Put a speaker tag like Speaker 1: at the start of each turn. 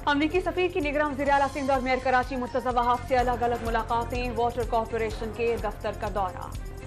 Speaker 1: अमरीकी सफीर की निगरान वज़ीर आला सिंध और मेयर कराची मुर्तज़ा वहाब से अलग अलग मुलाकातें, वाटर कॉरपोरेशन के दफ्तर का दौरा।